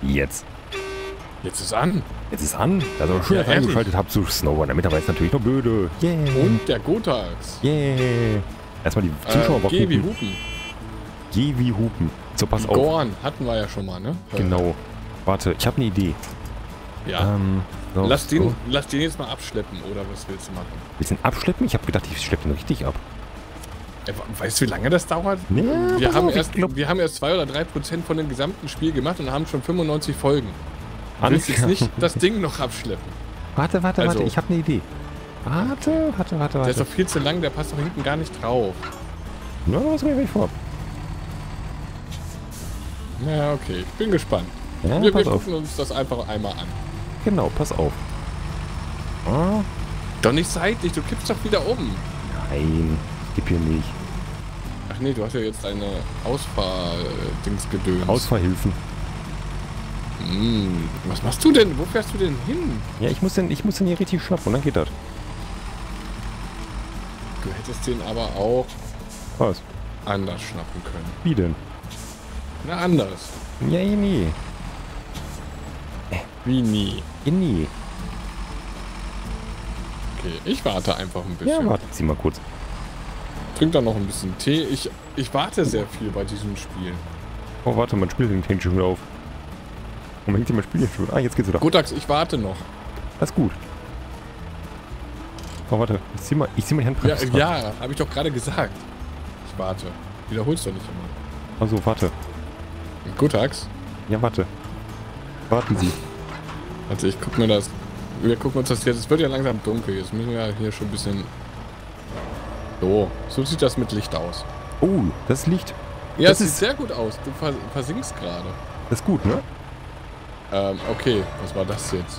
Jetzt. Jetzt ist an. Jetzt ist an. Da ist aber schön Ja, reingeschaltet habe zu Snowboard. Der Mitarbeiter ist natürlich noch blöde. Yeah. Und der Gotax. Yeah. Erstmal die Zuschauer Geh wie Hupen. Geh wie Hupen. So, pass auf. Gorn hatten wir ja schon mal, ne? Genau. Warte, ich habe eine Idee. Ja. So, lass den jetzt mal abschleppen, oder was willst du machen? Bisschen abschleppen? Ich habe gedacht, ich schleppe den richtig ab. Weißt du, wie lange das dauert? Ja, wir haben erst 2 oder 3% von dem gesamten Spiel gemacht und haben schon 95 Folgen. Du willst jetzt nicht das Ding noch abschleppen. Warte, ich habe eine Idee. Warte. Der ist doch viel zu lang, der passt doch hinten gar nicht drauf. Na, was mir vor? Na, okay, ich bin gespannt. Ja, wir gucken uns das einfach einmal an. Genau, pass auf. Oh. Doch nicht seitlich, du kippst doch wieder um. Nein, ich kipp hier nicht. Ach nee, du hast ja jetzt eine Ausfahr-Dingsgedöns. Ausfahrhilfen. Was machst du denn? Wo fährst du denn hin? Ja, ich muss den hier richtig schnappen und dann geht das. Du hättest den aber auch Was? anders schnappen können. Wie denn? Na, anders. Ja, nie. Wie nie. Nie. Okay, ich warte einfach ein bisschen. Ja, warte, zieh mal kurz. Trink dann noch ein bisschen Tee. Ich warte sehr viel bei diesem Spiel. Oh, warte, mein Spiel hängt schon wieder auf. Und hängt mein Spiel schon. Ah, jetzt geht's wieder. Gotax, ich warte noch. Das ist gut. Oh, warte, ich zieh mal die Handbremse. Ja, habe ich doch gerade gesagt. Ich warte. Wiederholst doch nicht immer. Also, warte. Gotax? Ja, warte. Warten Sie. Also ich guck mir das. Wir gucken uns das jetzt. Es wird ja langsam dunkel. Jetzt müssen wir ja hier schon ein bisschen. So sieht das mit Licht aus. Oh, das Licht. Ja, das sieht sehr gut aus. Du versinkst gerade. Das ist gut, ne? Okay. Was war das jetzt?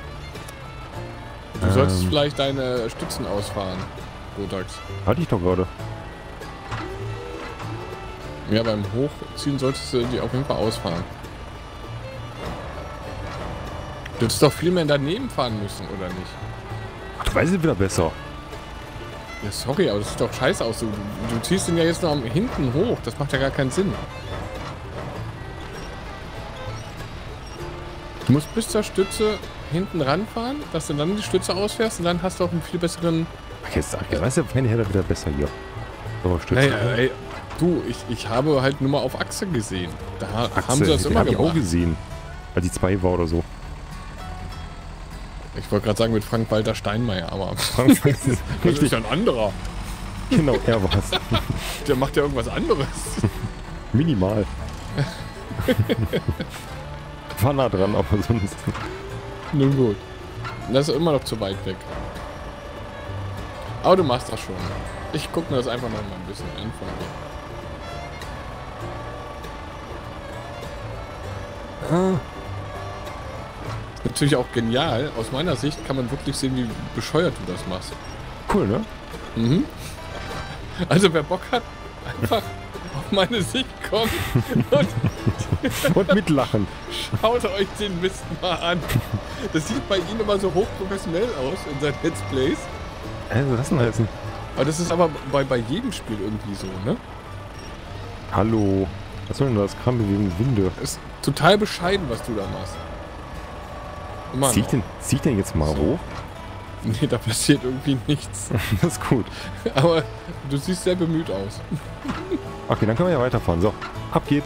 Du solltest vielleicht deine Stützen ausfahren, Gotax. Hatte ich doch gerade. Ja, beim Hochziehen solltest du die auf jeden Fall ausfahren. Du hättest doch viel mehr daneben fahren müssen, oder nicht? Ach, du weißt es wieder besser. Ja, sorry, aber das sieht doch scheiße aus. Du ziehst den ja jetzt noch hinten hoch. Das macht ja gar keinen Sinn. Du musst bis zur Stütze hinten ranfahren, dass du dann die Stütze ausfährst und dann hast du auch einen viel besseren... Ach, jetzt weißt du, wenn her wieder besser hier. So, Stütze. Ey, du, ich habe halt nur mal auf Achse gesehen. Da haben sie das immer hab ich gemacht. auch gesehen. Weil die 2 war oder so. Ich wollte gerade sagen mit Frank-Walter Steinmeier, aber Frank ist richtig ein anderer. Genau, er war's. Der macht ja irgendwas anderes. Minimal. War nah dran, aber sonst... Nun gut. Das ist immer noch zu weit weg. Aber du machst das schon. Ich gucke mir das einfach noch mal ein bisschen an von dir. Ist natürlich auch genial. Aus meiner Sicht kann man wirklich sehen, wie bescheuert du das machst. Cool, ne? Mhm. Also wer Bock hat, einfach auf meine Sicht kommen und mitlachen. Schaut euch den Mist mal an. Das sieht bei Ihnen immer so hochprofessionell aus in seinen Let's Plays. Also das denn heißen? Aber das ist aber bei jedem Spiel irgendwie so, ne? Hallo. Was soll denn das? Kram bewegen Winde. Ist total bescheiden, was du da machst. Zieh ich den jetzt mal hoch? Nee, da passiert irgendwie nichts. Das ist gut. Aber du siehst sehr bemüht aus. Okay, dann können wir ja weiterfahren. So, ab geht's.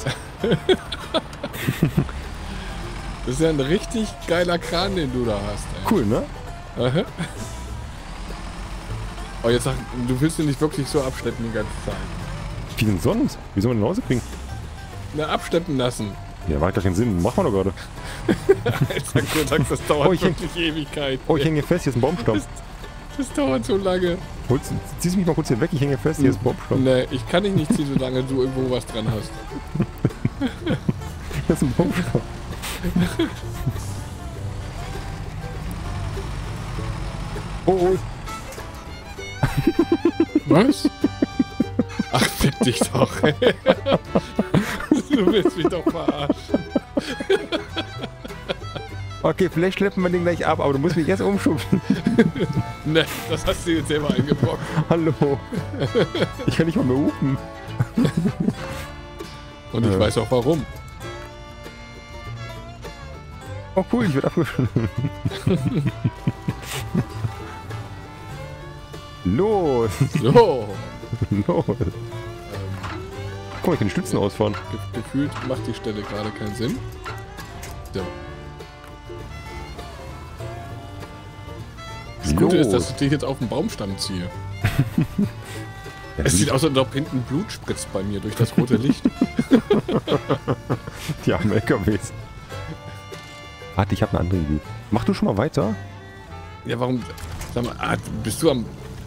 Das ist ja ein richtig geiler Kran, den du da hast, ey. Cool, ne? Aha. Oh, jetzt sag, du willst ihn nicht wirklich so abschleppen die ganze Zeit. Wie denn sonst? Wie soll man den nach Hause kriegen? Na, abschleppen lassen. Ja, war gar keinen Sinn. Machen wir doch gerade. Alter Gott, das dauert wirklich Ewigkeit. Oh, ich hänge fest, hier ist ein Baumstamm. Das dauert so lange. Ziehst du mich mal kurz hier weg, ich hänge fest, hier ist ein Baumstamm. Nee, ich kann dich nicht ziehen, solange du irgendwo was dran hast. Das ist ein Baumstamm. Oh. Was? Ach, fick dich doch. Du willst mich doch verarschen. Okay, vielleicht schleppen wir den gleich ab, aber du musst mich erst umschubsen. Ne, das hast du jetzt selber eingebrockt. Hallo. Ich kann nicht mal mehr hupen. Und ich weiß auch warum. Oh cool, ich werde abgeschlossen. Los! So. Los! Guck mal, ich kann die Stützen ausfahren. Gefühlt macht die Stelle gerade keinen Sinn. So. Das Gute ist, dass ich dich jetzt auf den Baumstamm ziehe. Ja, Es sieht aus, als ob hinten Blut spritzt bei mir durch das rote Licht. die armen LKWs. Warte, ich habe eine andere Idee. Mach du schon mal weiter. Ja, warum? Sag mal, bist du am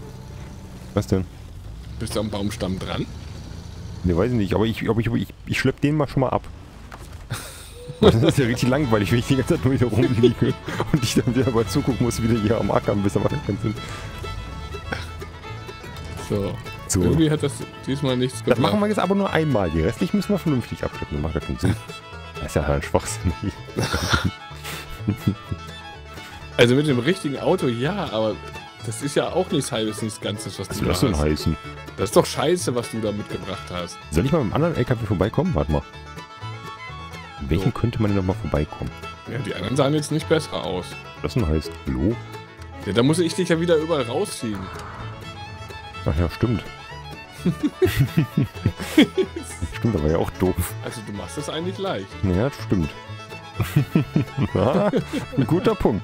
Baumstamm dran? Ne, weiß ich nicht, aber ich schlepp den mal schon mal ab. Das ist ja richtig langweilig, wenn ich die ganze Zeit nur hier rumliege und ich dann wieder mal zugucken muss, wie der hier am Ackern bis am Ackern sind. So. So. Irgendwie hat das diesmal nichts Das gebracht. machen wir jetzt aber nur einmal. Die restlichen müssen wir vernünftig abschleppen. Das macht ja keinen Sinn. Das ist ja ein Schwachsinn. Also mit dem richtigen Auto, ja, aber das ist ja auch nichts Halbes, nichts Ganzes, was Was du soll da das denn hast. heißen? Das ist doch scheiße, was du da mitgebracht hast. Soll ich mal mit dem anderen LKW vorbeikommen? Warte mal. In welchen So. könnte man denn noch mal vorbeikommen? Ja, die anderen sahen jetzt nicht besser aus. Was denn heißt? Hallo? Ja, da muss ich dich ja wieder überall rausziehen. Ach ja, stimmt. Stimmt, aber ja auch doof. Also du machst das eigentlich leicht. Ja, das stimmt. Ja, ein guter Punkt.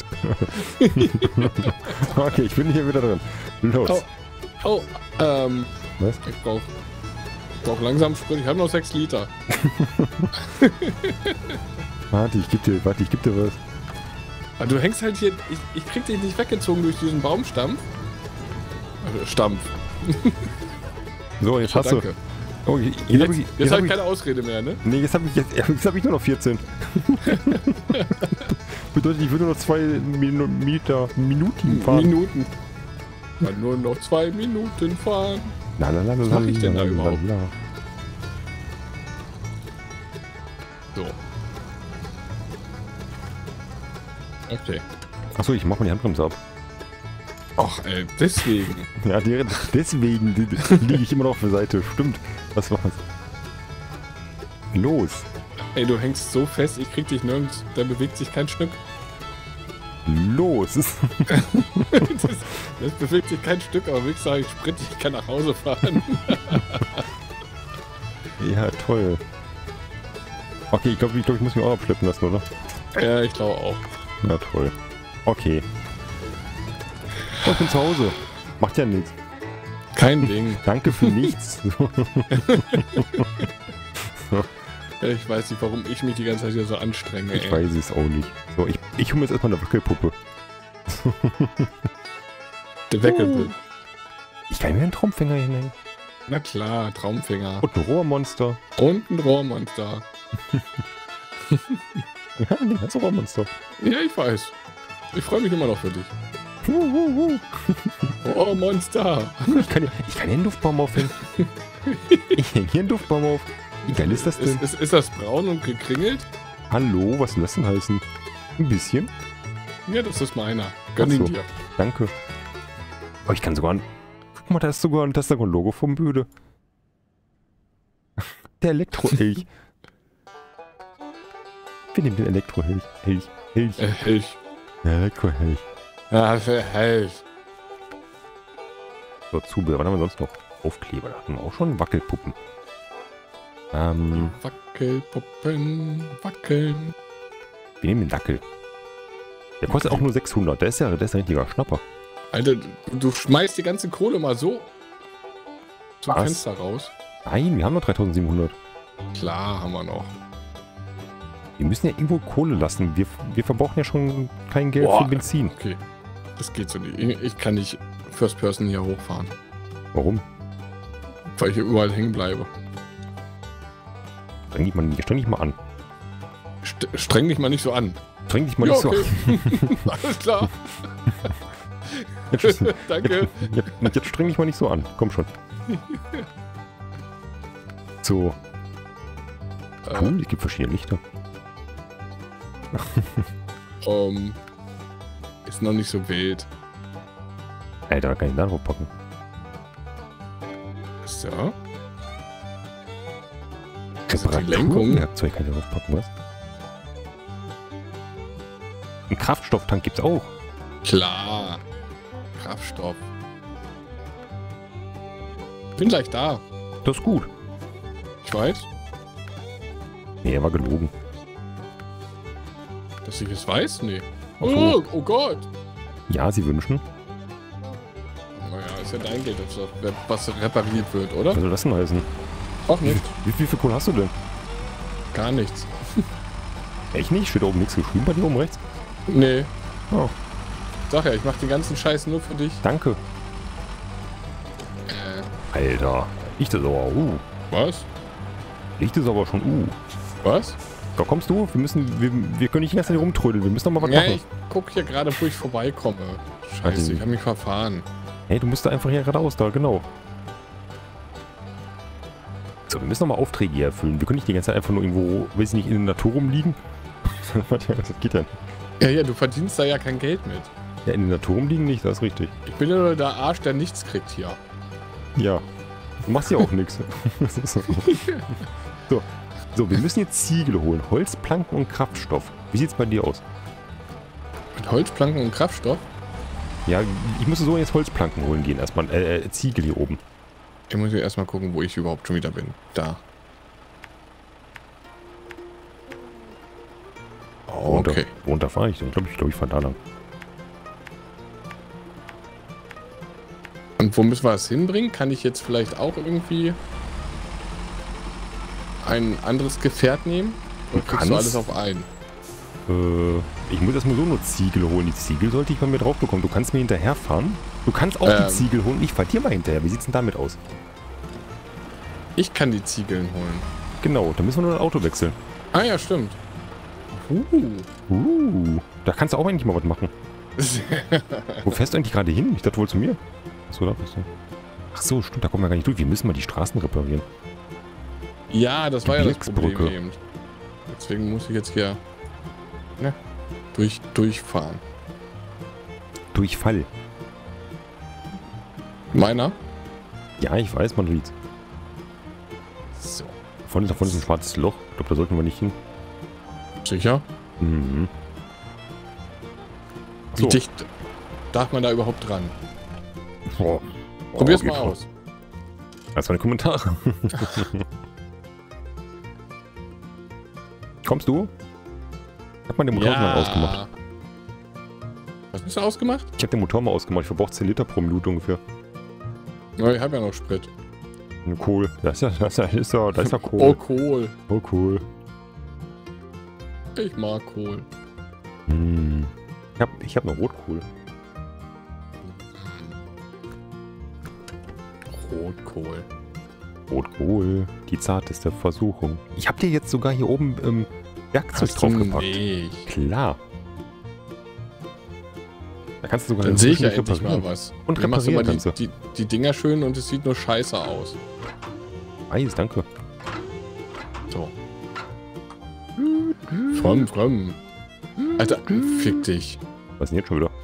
Okay, ich bin hier wieder drin. Los. Oh, Was? ich brauch langsam Sprit. Ich habe noch 6 Liter. Warte, ich geb dir was. Aber du hängst halt hier, ich krieg dich nicht weggezogen durch diesen Baumstamm. Also Stampf. So, jetzt hast Danke. du. Oh, Jetzt habe ich keine Ausrede mehr, ne? Nee, jetzt habe ich nur noch 14. Bedeutet, ich würde nur noch 2 Minuten fahren. Minuten. Kann nur noch 2 Minuten fahren. Was mach ich denn da überhaupt? So. Okay. Achso, ich mach mal die Handbremse ab. Ach, ey, deswegen. Ja, deswegen liege ich immer noch auf der Seite. Stimmt. Das war's. Los. Ey, du hängst so fest, ich krieg dich nirgends. Da bewegt sich kein Stück. Los. Das bewegt sich kein Stück, aber wirklich sage ich Sprit, ich kann nach Hause fahren. Ja, toll. Okay, ich glaube, ich muss mich auch abschleppen lassen, oder? Ja, ich glaube auch. Na toll. Okay. Oh, ich bin zu Hause. Macht ja nichts. Kein Ding. Danke für nichts. Ich weiß nicht, warum ich mich die ganze Zeit hier so anstrenge. Ich weiß es auch nicht. So, ich hole mir jetzt erstmal eine Wackelpuppe. Der Weckelbild. Ich kann mir einen Traumfänger hinhängen. Na klar, Traumfänger. Und ein Rohrmonster. Und ein Rohrmonster. Ja, nee, das ist ein Rohrmonster. Ja, ich weiß. Ich freue mich immer noch für dich. Rohrmonster. Ich kann hier einen Duftbaum aufhängen. Ich hänge hier einen Duftbaum auf. Wie geil ist das denn? Ist das braun und gekringelt? Hallo, was soll das denn heißen? Ein bisschen. Ja, das ist meiner. Gönn Ach ihn so. dir. Danke. Oh, ich kann sogar ein... Guck mal, da ist sogar ein Logo vom Böde. Der Elektroelch. Wir nehmen den Elektroelch. Elch. Helch. Der Elektroelch. Ja, für Helch. So, Zubehör. Was haben wir sonst noch? Aufkleber. Da hatten wir auch schon Wackelpuppen. Wackelpuppen, wackeln. Wir nehmen den Dackel. Der kostet auch nur 600. Der ist ja ein richtiger Schnapper. Alter, du schmeißt die ganze Kohle mal so zum Was? Fenster raus. Nein, wir haben noch 3700. Klar, haben wir noch. Wir müssen ja irgendwo Kohle lassen. Wir verbrauchen ja schon kein Geld Boah. für Benzin. Okay, das geht so nicht. Ich kann nicht First Person hier hochfahren, Warum? weil ich hier überall hängen bleibe. Streng dich mal an. Streng dich mal nicht so an. Streng dich mal nicht so an. Alles klar. Jetzt, Danke. jetzt streng dich mal nicht so an. Komm schon. So. Cool, es gibt verschiedene Lichter. Ist noch nicht so wild. Alter, da kann ich da drauf packen. So. Also die Lenkung. Reparaturwerkzeug kann ich drauf packen, was? Einen Kraftstofftank gibt's auch. Klar. Kraftstoff. Bin gleich da. Das ist gut. Ich weiß. Nee, er war gelogen. Dass ich es weiß? Nee. Ach so. Oh Gott. Ja, Sie wünschen. Naja, ist ja dein Geld, was repariert wird, oder? Was soll das denn heißen? Auch nicht. Wie viel Kohle hast du denn? Gar nichts. Echt nicht? Steht da oben nichts geschrieben bei dir oben rechts? Nee. Oh, Sag ja, ich mach den ganzen Scheiß nur für dich. danke. Alter. Licht ist aber, Was? Licht ist aber schon, Was? Da kommst du? Wir können nicht die ganze Zeit rumtrödeln. Wir müssen doch mal was Ja, machen. ich guck hier gerade, wo ich vorbeikomme. Scheiße, ich habe mich verfahren. Hey, du musst da einfach hier geradeaus, da, genau. So, wir müssen nochmal Aufträge hier erfüllen. Wir können nicht die ganze Zeit einfach nur irgendwo, weiß ich nicht, in der Natur rumliegen. Das geht ja nicht. Ja, du verdienst da ja kein Geld mit. Ja, in der Natur rumliegen nicht, das ist richtig. Ich bin ja nur der Arsch, der nichts kriegt hier. Ja. Du machst ja auch nichts. So, wir müssen jetzt Ziegel holen. Holzplanken und Kraftstoff. Wie sieht's bei dir aus? Mit Holzplanken und Kraftstoff? Ja, ich muss so jetzt Holzplanken holen gehen. Erstmal Ziegel hier oben. Ich muss ja erstmal gucken, wo ich überhaupt schon wieder bin. Da. Oh, okay. Runter fahre ich denn? Ich glaube, ich fahre da lang. Und wo müssen wir das hinbringen? Kann ich jetzt vielleicht auch irgendwie ein anderes Gefährt nehmen? Oder kriegst du alles auf einen? Ich muss erstmal so nur Ziegel holen. Die Ziegel sollte ich bei mir drauf bekommen. Du kannst mir hinterherfahren. Du kannst auch die Ziegel holen. Ich fahr dir mal hinterher. Wie sieht's denn damit aus? Ich kann die Ziegeln holen. Genau, da müssen wir nur das Auto wechseln. Ah ja, stimmt. Da kannst du auch eigentlich mal was machen. Wo fährst du eigentlich gerade hin? Ich dachte wohl zu mir. Achso, da bist du. Ach so, stimmt, da kommen wir gar nicht durch. Wir müssen mal die Straßen reparieren. Ja, das war ja das Problem Gebirgsbrücke. eben. Deswegen muss ich jetzt hier durchfahren. Durchfall. Meiner? Ja, ich weiß, man riecht's. So. Davon ist ein schwarzes Loch. Ich glaube, da sollten wir nicht hin. Sicher? Mhm. Wie So. dicht darf man da überhaupt dran? Oh. Probier's geht mal schon. aus. Das waren die Kommentare. Kommst du? Ich hab mal den Motor mal ausgemacht. Was hast du ausgemacht? Ich habe den Motor mal ausgemacht. Ich verbrauche 10 Liter pro Minute ungefähr. Ja, ich habe ja noch Sprit. Eine Kohl. Da ist ja Kohl. Oh, Kohl. Oh, cool. Ich mag Kohl. Ich hab noch Rotkohl. Rotkohl. Rotkohl. Die zarteste Versuchung. Ich hab dir jetzt sogar hier oben Werkzeug Hast du draufgepackt. nicht. Klar. Da kannst du sogar Dann sehe ich ja inzwischen endlich mal reparieren. was. Und Dann machst du mal reparieren kannst die Dinger schön und es sieht nur scheiße aus. Eis, danke. So. Fromm. Alter, fick dich. Was ist denn jetzt schon wieder?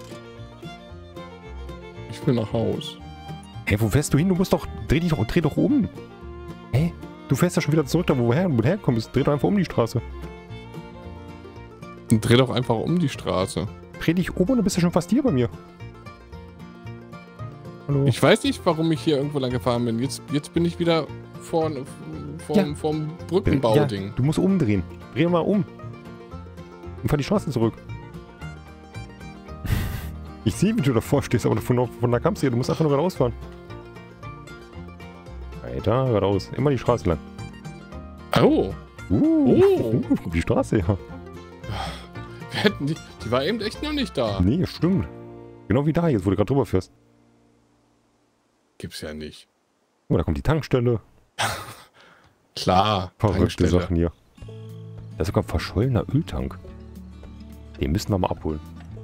Ich will nach Haus. Hey, wo fährst du hin? Du musst doch... Dreh doch um. Hä? Du fährst ja schon wieder zurück, da wo du herkommst. Dreh doch einfach um die Straße. Dreh doch einfach um die Straße. Dreh dich um und dann bist du schon fast hier bei mir. Hallo? Ich weiß nicht, warum ich hier irgendwo lang gefahren bin. Jetzt bin ich wieder vorm Brückenbauding. Ja, du musst umdrehen. Dreh mal um. Und fahr die Straße zurück. Ich sehe, wie du davor stehst, aber von da kamst du hier. Du musst einfach nur geradeaus fahren. Weiter, geradeaus. Immer die Straße lang. Oh. Die Straße, ja. Die war eben echt noch nicht da. Nee, stimmt. Genau wie da jetzt, wo du gerade drüber fährst. Gibt's ja nicht. Oh, da kommt die Tankstelle. Klar. Verrückte Tankstelle. Sachen hier. Da ist sogar ein verschollener Öltank. Den müssen wir mal abholen.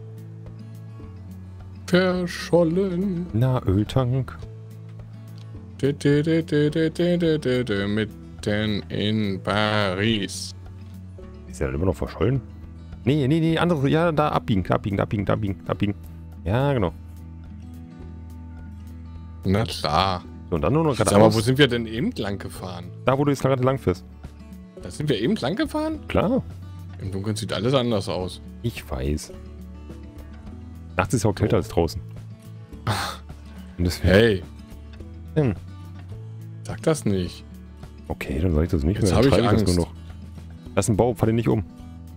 Verschollen. Na, Öltank. Mitten in Paris. Ist der denn immer noch verschollen? Nee, andere. Ja, da abbiegen. Ja, genau. Na klar. So, und dann nur noch Sag mal, geradeaus. wo sind wir denn eben lang gefahren? Da, wo du jetzt gerade lang fährst. Da sind wir eben lang gefahren? Klar. Im Dunkeln sieht alles anders aus. Ich weiß. Nachts ist ja auch kälter als draußen. Und Hey, Hm. sag das nicht. Okay, dann sag ich das nicht Jetzt mehr. habe Dann ich schreibe das Angst. nur noch. Das ist ein Baum, fall den nicht um.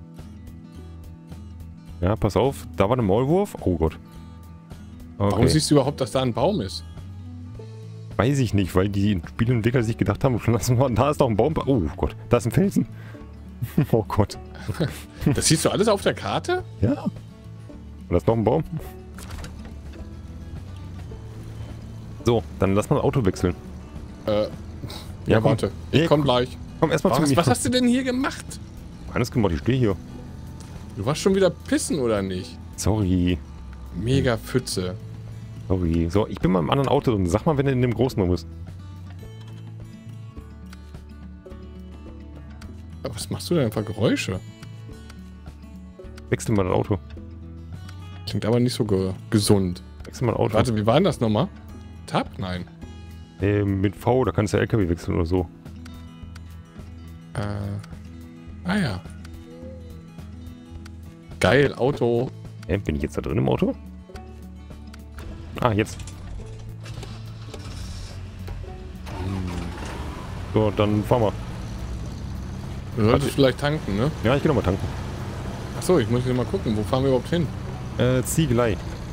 Ja, pass auf. Da war ein Maulwurf. Oh Gott. Okay. Warum siehst du überhaupt, dass da ein Baum ist? Weiß ich nicht, weil die Spielentwickler sich gedacht haben, da ist doch ein Baum. Oh Gott, da ist ein Felsen. Oh Gott. Das siehst du alles auf der Karte? Ja. Und da ist noch ein Baum. So, dann lass mal das Auto wechseln. Ja, komm. warte. Ich Nee, komm gleich. Komm, erstmal zu mir. Was hast du denn hier gemacht? Alles gemacht, ich stehe hier. Du warst schon wieder pissen, oder nicht? Sorry. Mega Pfütze. Sorry. So, ich bin mal im anderen Auto drin. Sag mal, wenn du in dem großen rum bist. Aber was machst du denn für Geräusche? Wechsel mal das Auto. Klingt aber nicht so gesund. Wechsel mal das Auto. Warte, wie war denn das nochmal? Tab? Nein. Mit V, da kannst du ja LKW wechseln oder so. Ah ja. Geil, Auto. Bin ich jetzt da drin im Auto? Ah, jetzt. So, dann fahren wir. Du solltest vielleicht tanken, ne? Ja, ich geh nochmal tanken. Achso, ich muss hier mal gucken, wo fahren wir überhaupt hin? Ziegelei.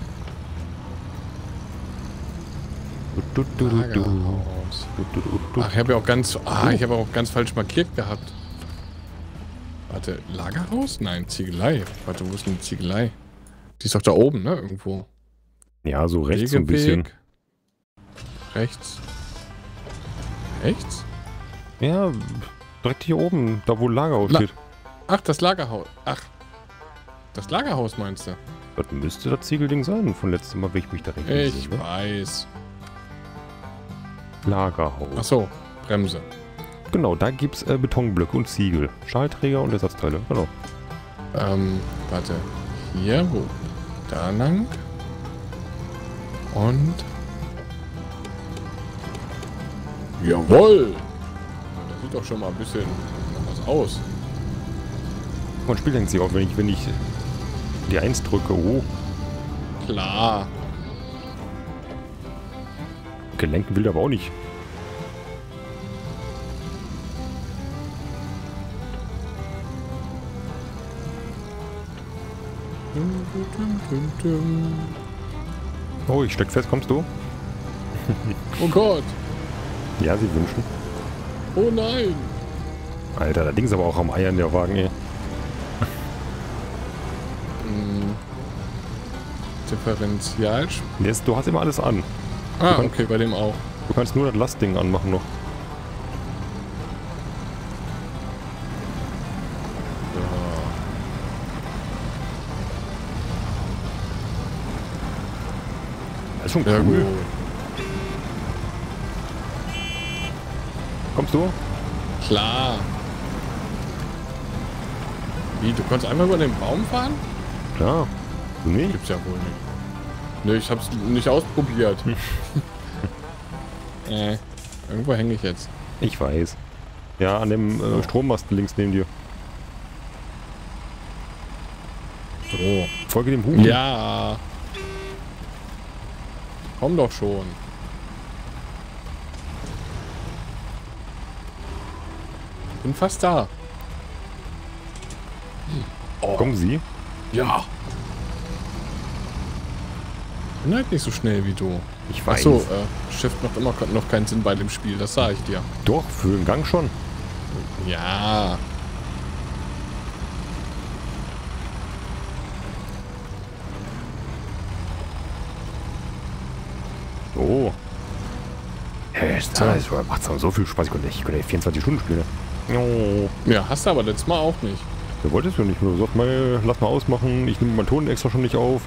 Lagerhaus. Ach, ich habe ja auch ganz... ich habe auch ganz falsch markiert gehabt. Warte, Lagerhaus? Nein, Ziegelei. Warte, wo ist denn die Ziegelei? Die ist doch da oben, ne? Irgendwo. Ja, so rechts so ein bisschen. Rechts. Rechts? Ja, direkt hier oben, da wo Lagerhaus steht. Ach, das Lagerhaus. Ach. Das Lagerhaus meinst du? Das müsste das Ziegelding sein, von letztem Mal, wenn ich mich da recht Ich sehe, ne? weiß. Lagerhaus. Achso, Bremse. Genau, da gibt's Betonblöcke und Ziegel. Stahlträger und Ersatzteile, genau. Warte. Hier, wo? Da lang. Und... Jawohl! Das sieht doch schon mal ein bisschen nach was aus. Man spielt denkt sich auch, wenn ich die 1 drücke. Oh, Klar. gelenken will der aber auch nicht. Oh, ich steck fest, kommst du? Oh Gott! Ja, sie wünschen. Oh nein! Alter, das Ding ist aber auch am Eiern, der Wagen, ey. Differential. Du hast immer alles an. Ah, okay, bei dem auch. Du kannst nur das Lastding anmachen noch. Das ist schon Ja, cool. gut. Kommst du? Klar. Wie, du kannst einfach über den Baum fahren? Klar. Du nicht? Gibt's ja wohl nicht. Ne, ich hab's nicht ausprobiert. Irgendwo hänge ich jetzt. Ich weiß. Ja, an dem Strommasten links neben dir. So. Folge dem Huhn. Ja. Komm doch schon. Bin fast da. Oh. Kommen Sie? Ja. Bin halt nicht so schnell wie du. Ich weiß. Achso, Shift macht immer noch keinen Sinn bei dem Spiel, das sage ich dir. Doch, für den Gang schon. Ja. Oh. Hä, das macht so viel Spaß. Ich könnte 24 Stunden spielen. Oh. Ja, hast du aber letztes Mal auch nicht. Du wolltest ja nicht nur. Sag mal, lass mal ausmachen. Ich nehme meinen Ton extra schon nicht auf.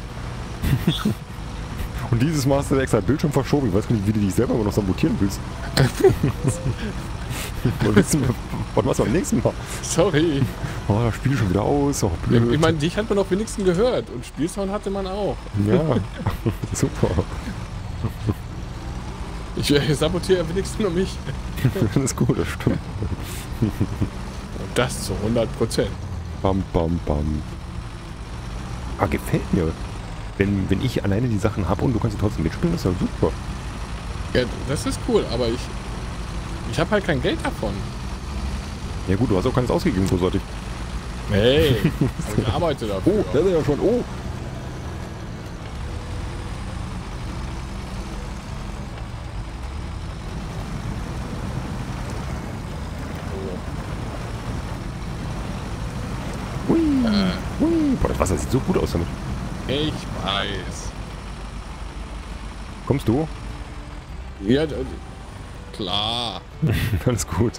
Und dieses Mal hast du extra Bildschirm verschoben. Ich weiß gar nicht, wie du dich selber noch sabotieren willst. Was machst du beim nächsten Mal? Sorry. Oh, das Spiel schon wieder aus. Oh, blöd. Ich meine, dich hat man auch wenigstens gehört. Und Spielsound hatte man auch. Ja, super. Ich sabotiere wenigstens nur mich. Das ist gut, das stimmt. Und das zu 100%. Bam, bam, bam. Ah, gefällt mir. Wenn ich alleine die Sachen habe und du kannst sie trotzdem mitspielen, ist ja super. Ja, das ist cool, aber ich habe halt kein Geld davon. Ja gut, du hast auch keines ausgegeben, großartig. Hey, also ich arbeite dafür. Oh, da ist er ja schon. Oh. Hui. Hui. Boah, das Wasser sieht so gut aus damit. Ich weiß. Kommst du? Ja, klar. Alles gut.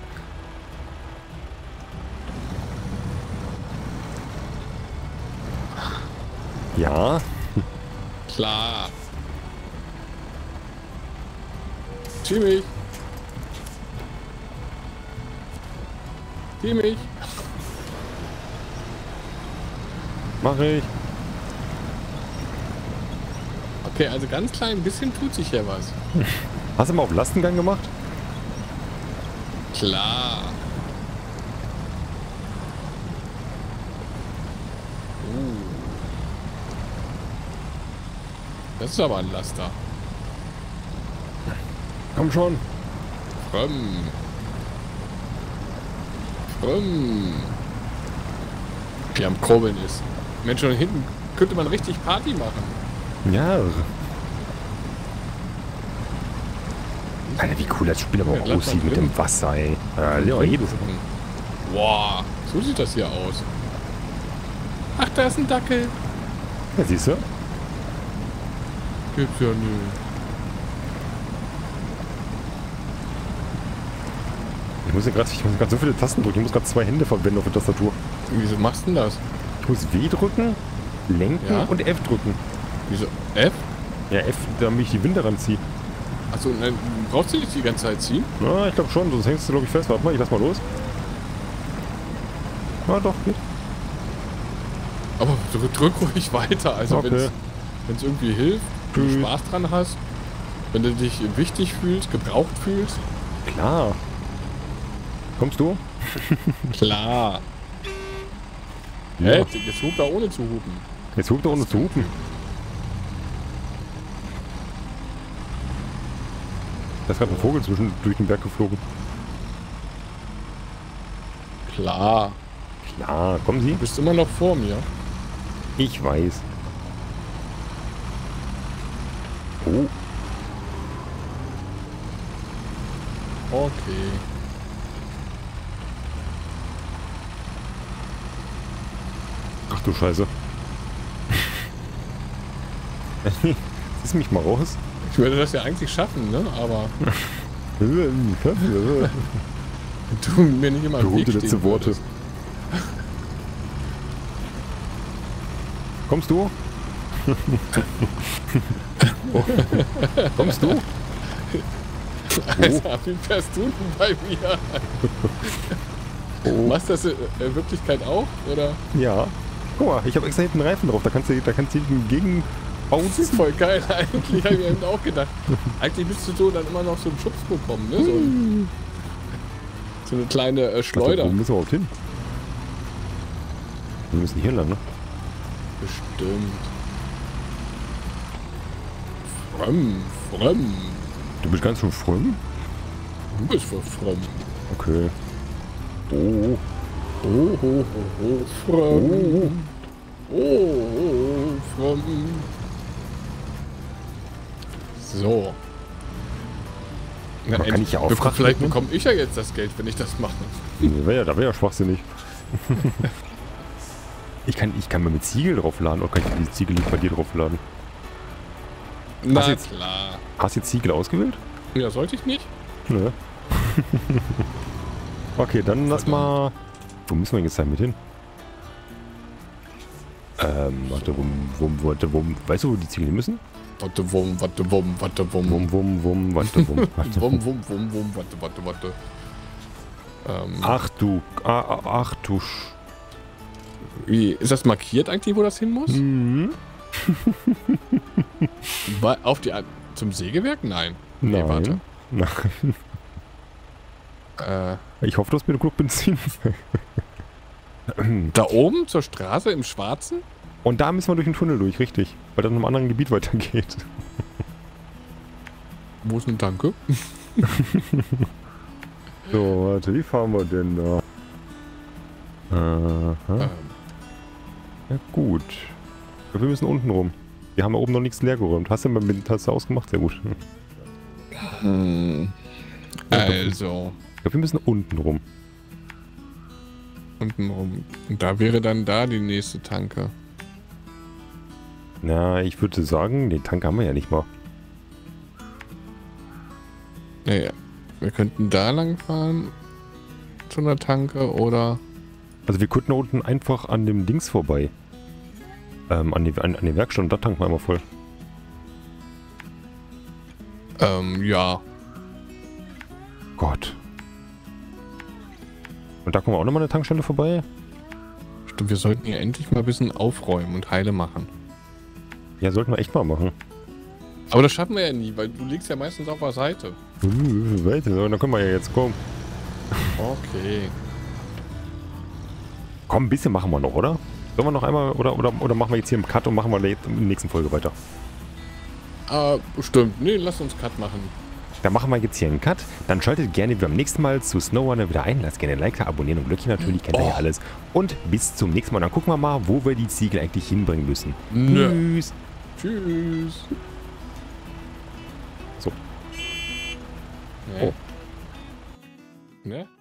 Ja. Klar. Zieh mich. Zieh mich. Mach ich. Okay, also ganz klein bisschen tut sich hier was. Hast du mal auf Lastengang gemacht? Klar. Das ist aber ein Laster. Komm schon. Frömm. Frömm. Wie am Kurbeln ist. Mensch, und hinten könnte man richtig Party machen. Ja. Alter, wie cool das Spiel aber auch aussieht mit dem Wasser, ey. Ja, jedes. Wow, so sieht das hier aus. Ach, da ist ein Dackel. Ja, siehst du? Gibt's ja nie. Ich muss gerade so viele Tasten drücken. Ich muss gerade 2 Hände verwenden auf der Tastatur. Wieso machst du denn das? Ich muss W drücken, lenken und F drücken. Wieso? F? Ja, F, damit ich die Winde ranziehe. Achso, nein, brauchst du nicht die ganze Zeit ziehen? Na, ich glaube schon, sonst hängst du, glaube ich, fest. Warte mal, ich lass mal los. Ah, doch, geht. Aber drück ruhig weiter. Also Okay. wenn es irgendwie hilft, wenn du Spaß dran hast, wenn du dich wichtig fühlst, gebraucht fühlst. Klar. Kommst du? Klar. Ja. Hey, jetzt hupt er ohne zu hupen. Jetzt hupt er ohne zu hupen. Da ist gerade ein Vogel durch den Berg geflogen. Klar. Klar, kommen Sie? Du bist immer noch vor mir. Ich weiß. Oh. Okay. Ach du Scheiße. Ziehst mich mal raus. Ich würde das ja eigentlich schaffen, ne? Aber du mir nicht immer im Weg Berühmte letzte stehen Worte. würdest. Kommst du? Oh. Kommst du? Alter, wie fährst du denn bei mir? Oh. Machst du das in Wirklichkeit auch, oder? Ja. Guck mal, ich habe extra hinten einen Reifen drauf. Da kannst du hinten gegen Das ist voll geil. Eigentlich habe ich mir eben auch gedacht. Eigentlich müsstest du dann immer noch so einen Schubs bekommen, ne? So eine kleine Schleuder. Wo müssen wir überhaupt hin? Wir müssen hier lang, ne? Bestimmt. Frömm. Du bist ganz schön fromm? Du bist voll fromm. Okay. Oh. Frömm. Frömm. So. Na, kann ich ja auch Fracht vielleicht mitnehmen? bekomme ich ja jetzt das Geld, wenn ich das mache. Da wäre ja schwachsinnig. Ich kann mir mit Ziegel draufladen, oder kann ich die Ziegel nicht bei dir draufladen? Na jetzt- klar. Hast du jetzt Ziegel ausgewählt? Ja, sollte ich nicht? Nö. Okay, dann lass mal... Wo müssen wir jetzt mit hin? Warte, weißt du, wo die Ziegel hin müssen? Warte, wum. Warte, warte. Warte. Ach du Wie, ist das markiert eigentlich, wo das hin muss? Mhm. Auf die zum Sägewerk? Nein. Nee, Nein. warte. Nein. Ich hoffe, du hast mir genug Benzin. Da oben zur Straße im Schwarzen? Und da müssen wir durch den Tunnel durch, richtig. Weil dann in einem anderen Gebiet weitergeht. Wo ist ein Tanke? So, warte, wie fahren wir denn da? Aha. Ja gut. Wir müssen unten rum. Wir haben ja oben noch nichts leer geräumt. Hast du ausgemacht? Sehr gut. Also. Ich glaube, wir müssen unten rum. Unten rum. Und da wäre dann da die nächste Tanke. Na, ich würde sagen, den Tank haben wir ja nicht mal. Naja. Wir könnten da lang fahren. Zu einer Tanke oder. Also wir könnten da unten einfach an dem Dings vorbei. An die Werkstatt und da tanken wir einmal voll. Ja. Gott. Und da kommen wir auch nochmal eine Tankstelle vorbei? Stimmt, wir sollten hier endlich mal ein bisschen aufräumen und heile machen. Ja, sollten wir echt mal machen. Aber das schaffen wir ja nie, weil du liegst ja meistens auf der Seite. Weiter, dann können wir ja jetzt kommen. Okay. Komm, ein bisschen machen wir noch, oder? Sollen wir noch einmal, oder machen wir jetzt hier im Cut und machen wir in der nächsten Folge weiter? Stimmt. Nee, lass uns Cut machen. Dann machen wir jetzt hier einen Cut. Dann schaltet gerne beim nächsten Mal zu SnowRunner wieder ein. Lasst gerne ein Like da, abonnieren und Glöckchen natürlich, kennt ihr ja alles. Und bis zum nächsten Mal. Dann gucken wir mal, wo wir die Ziegel eigentlich hinbringen müssen. Tschüss. Tschüss. So. Nee. Oh. Ne?